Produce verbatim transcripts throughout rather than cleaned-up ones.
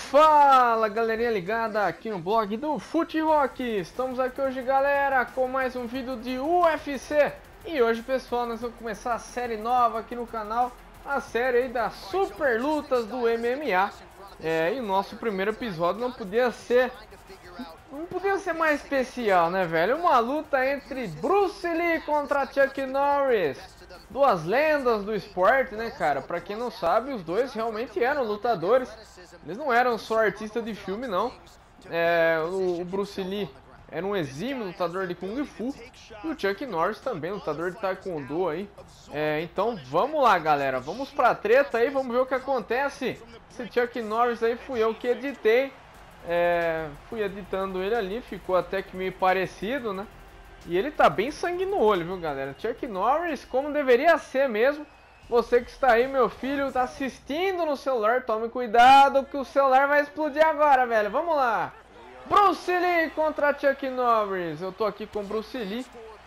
Fala galerinha ligada aqui no blog do Fute Rock. Estamos aqui hoje, galera, com mais um vídeo de U F C. E hoje, pessoal, nós vamos começar a série nova aqui no canal, a série aí das super lutas do M M A. É, e o nosso primeiro episódio não podia ser não podia ser mais especial, né, velho? Uma luta entre Bruce Lee contra Chuck Norris, duas lendas do esporte, né, cara? Pra quem não sabe, os dois realmente eram lutadores. Eles não eram só artistas de filme, não. É, o, o Bruce Lee era um exímio lutador de Kung Fu. E o Chuck Norris também, lutador de Taekwondo aí. É, então vamos lá, galera. Vamos pra treta aí, vamos ver o que acontece. Esse Chuck Norris aí fui eu que editei. É, fui editando ele ali, ficou até que meio parecido, né? E ele tá bem sangue no olho, viu, galera? Chuck Norris, como deveria ser mesmo. Você que está aí, meu filho, tá assistindo no celular, tome cuidado que o celular vai explodir agora, velho. Vamos lá. Bruce Lee contra Chuck Norris. Eu tô aqui com o Bruce Lee.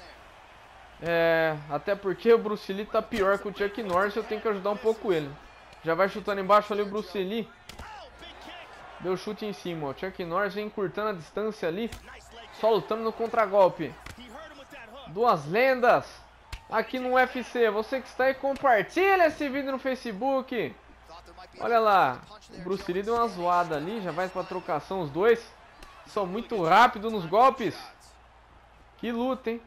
É, até porque o Bruce Lee tá pior que o Chuck Norris, eu tenho que ajudar um pouco ele. Já vai chutando embaixo ali o Bruce Lee. Deu chute em cima, ó. O Chuck Norris vem encurtando a distância ali, só lutando no contragolpe. Duas lendas aqui no U F C. Você que está aí, compartilha esse vídeo no Facebook. Olha lá, o Bruce Lee deu uma zoada ali, já vai pra trocação os dois. São muito rápidos nos golpes. Que luta, hein?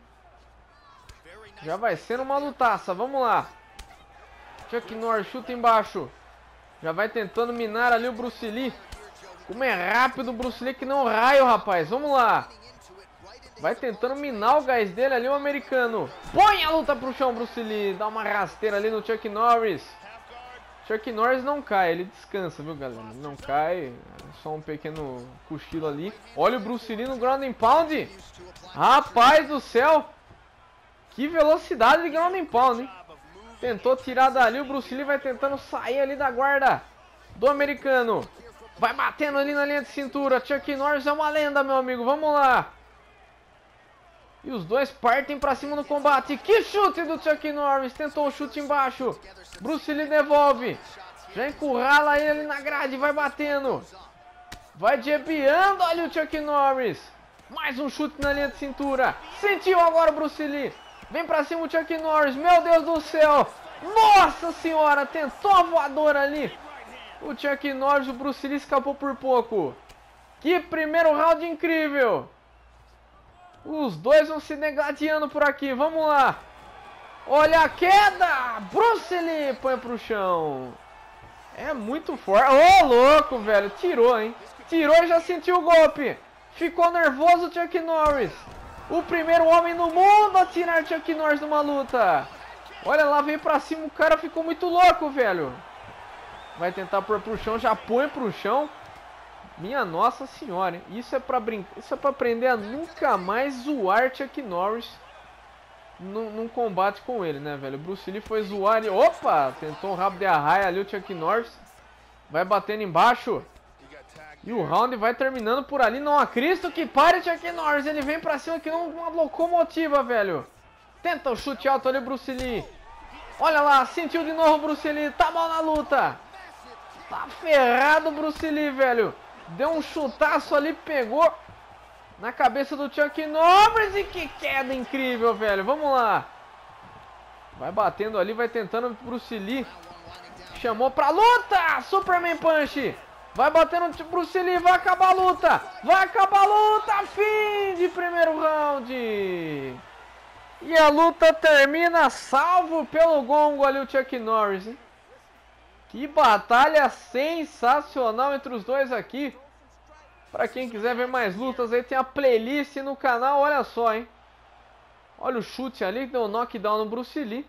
Já vai sendo uma lutaça, vamos lá. Chuck Norris chuta embaixo. Já vai tentando minar ali o Bruce Lee. Como é rápido o Bruce Lee que não raio, rapaz. Vamos lá. Vai tentando minar o gás dele ali, o americano. Põe a luta pro chão, Bruce Lee. Dá uma rasteira ali no Chuck Norris. Chuck Norris não cai, ele descansa, viu, galera? Ele não cai, só um pequeno cochilo ali. Olha o Bruce Lee no ground and pound. Rapaz do céu. Que velocidade de ground and pound, hein? Tentou tirar dali, o Bruce Lee vai tentando sair ali da guarda do americano. Vai batendo ali na linha de cintura. Chuck Norris é uma lenda, meu amigo. Vamos lá. E os dois partem pra cima no combate. Que chute do Chuck Norris. Tentou o chute embaixo. Bruce Lee devolve. Já encurrala ele na grade. Vai batendo. Vai jebeando. Olha o Chuck Norris. Mais um chute na linha de cintura. Sentiu agora o Bruce Lee. Vem pra cima o Chuck Norris. Meu Deus do céu. Nossa senhora. Tentou a voadora ali. O Chuck Norris, o Bruce Lee escapou por pouco. Que primeiro round incrível. Os dois vão se degladiando por aqui. Vamos lá. Olha a queda. Bruce Lee põe pro chão. É muito forte. Ô, oh, louco, velho. Tirou, hein. Tirou e já sentiu o golpe. Ficou nervoso o Chuck Norris. O primeiro homem no mundo a tirar Chuck Norris numa luta. Olha lá, vem pra cima. O cara ficou muito louco, velho. Vai tentar pôr pro chão, já põe pro chão. Minha nossa senhora, hein? Isso é pra brincar, isso é pra aprender a nunca mais zoar Chuck Norris num, num combate com ele, né, velho? O Bruce Lee foi zoar e... Opa! Tentou um rabo de arraia ali o Chuck Norris. Vai batendo embaixo. E o round vai terminando por ali. Não há Cristo que pare Chuck Norris. Ele vem pra cima que não uma locomotiva, velho. Tenta o chute alto ali, Bruce Lee. Olha lá, sentiu de novo o Bruce Lee. Tá mal na luta. Tá ferrado o Bruce Lee, velho. Deu um chutaço ali, pegou na cabeça do Chuck Norris. E que queda incrível, velho. Vamos lá. Vai batendo ali, vai tentando o Bruce Lee. Chamou pra luta. Superman Punch. Vai batendo o Bruce Lee, vai acabar a luta. Vai acabar a luta. Fim de primeiro round. E a luta termina salvo pelo gongo ali o Chuck Norris, hein? Que batalha sensacional entre os dois aqui. Pra quem quiser ver mais lutas aí, tem a playlist no canal, olha só, hein. Olha o chute ali, deu um knockdown no Bruce Lee.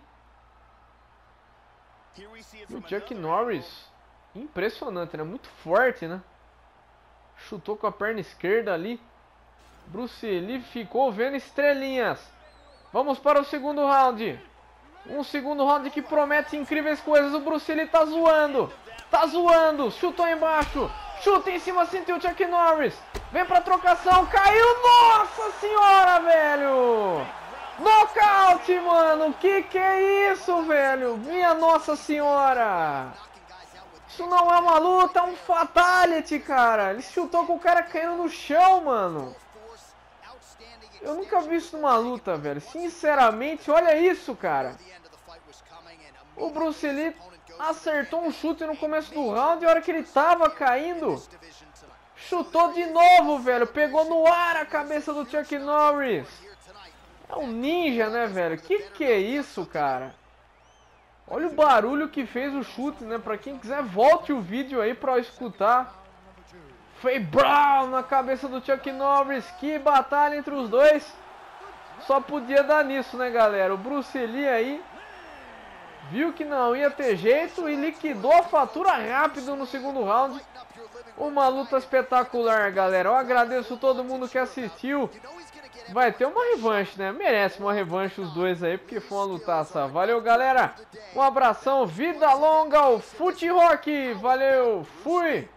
E o Chuck Norris, impressionante, né, muito forte, né. Chutou com a perna esquerda ali. Bruce Lee ficou vendo estrelinhas. Vamos para o segundo round. Um segundo round que promete incríveis coisas. O Bruce Lee tá zoando. Tá zoando. Chutou embaixo. Chuta em cima, sentiu o Chuck Norris. Vem pra trocação. Caiu. Nossa senhora, velho. Nocaute, mano. Que que é isso, velho? Minha nossa senhora. Isso não é uma luta, é um fatality, cara. Ele chutou com o cara caindo no chão, mano. Eu nunca vi isso numa luta, velho. Sinceramente, olha isso, cara. O Bruce Lee acertou um chute no começo do round e a hora que ele tava caindo, chutou de novo, velho. Pegou no ar a cabeça do Chuck Norris. É um ninja, né, velho? Que que é isso, cara? Olha o barulho que fez o chute, né? Pra quem quiser, volte o vídeo aí pra escutar. Foi Brown na cabeça do Chuck Norris. Que batalha entre os dois. Só podia dar nisso, né, galera? O Bruce Lee aí viu que não ia ter jeito e liquidou a fatura rápido no segundo round. Uma luta espetacular, galera. Eu agradeço todo mundo que assistiu. Vai ter uma revanche, né? Merece uma revanche os dois aí, porque foi uma lutaça. Valeu, galera. Um abração. Vida longa ao Fute Rock. Valeu. Fui.